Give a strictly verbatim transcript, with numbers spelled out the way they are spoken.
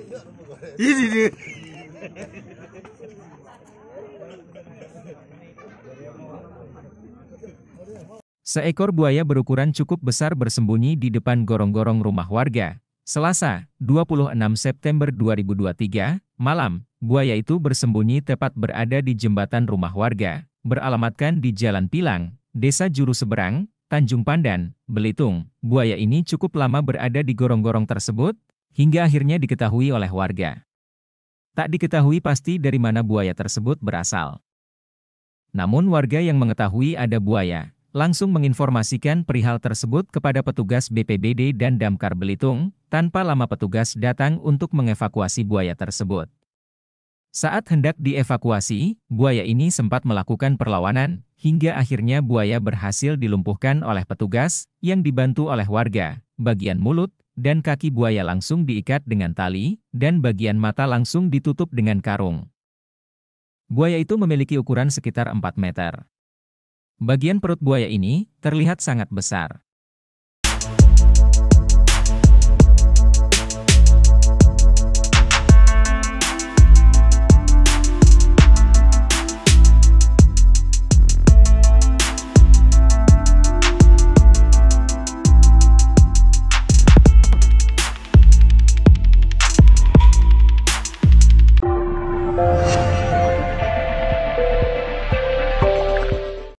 Ini dia. Seekor buaya berukuran cukup besar bersembunyi di depan gorong-gorong rumah warga. Selasa, dua puluh enam September dua ribu dua puluh tiga, malam, buaya itu bersembunyi tepat berada di jembatan rumah warga, beralamatkan di Jalan Pilang, Desa Juru Seberang, Tanjung Pandan, Belitung. Buaya ini cukup lama berada di gorong-gorong tersebut, hingga akhirnya diketahui oleh warga. Tak diketahui pasti dari mana buaya tersebut berasal. Namun warga yang mengetahui ada buaya, langsung menginformasikan perihal tersebut kepada petugas B P B D dan Damkar Belitung, tanpa lama petugas datang untuk mengevakuasi buaya tersebut. Saat hendak dievakuasi, buaya ini sempat melakukan perlawanan, hingga akhirnya buaya berhasil dilumpuhkan oleh petugas, yang dibantu oleh warga. Bagian mulut dan kaki buaya langsung diikat dengan tali, dan bagian mata langsung ditutup dengan karung. Buaya itu memiliki ukuran sekitar empat meter. Bagian perut buaya ini terlihat sangat besar.